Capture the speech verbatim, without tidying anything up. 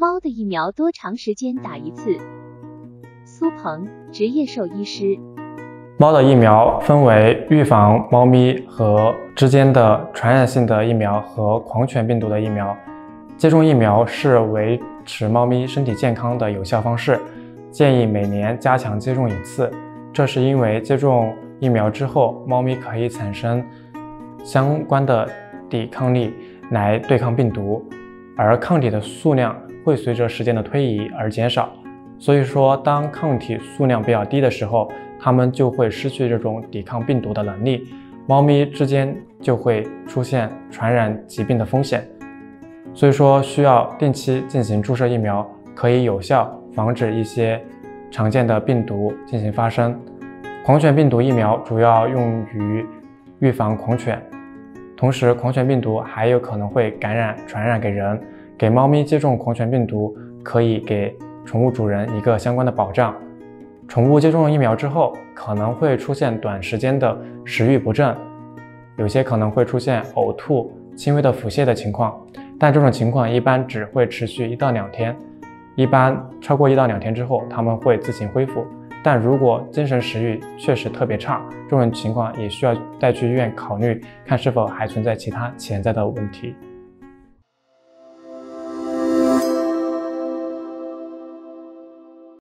猫的疫苗多长时间打一次？苏鹏，职业兽医师。 猫的疫苗分为预防猫咪和之间的传染性的疫苗和狂犬病毒的疫苗。接种疫苗是维持猫咪身体健康的有效方式，建议每年加强接种一次。这是因为接种疫苗之后，猫咪可以产生相关的抵抗力来对抗病毒，而抗体的数量会随着时间的推移而减少。所以说，当抗体数量比较低的时候，它们就会失去这种抵抗病毒的能力，猫咪之间就会出现传染疾病的风险。所以说，需要定期进行注射疫苗，可以有效防止一些常见的病毒进行发生。狂犬病毒疫苗主要用于预防狂犬，同时狂犬病毒还有可能会感染传染给人。给猫咪接种狂犬病毒可以给宠物主人一个相关的保障。宠物接种疫苗之后，可能会出现短时间的食欲不振，有些可能会出现呕吐、轻微的腹泻的情况，但这种情况一般只会持续一到两天，一般超过一到两天之后，它们会自行恢复。但如果精神食欲确实特别差，这种情况也需要带去医院考虑，看是否还存在其他潜在的问题。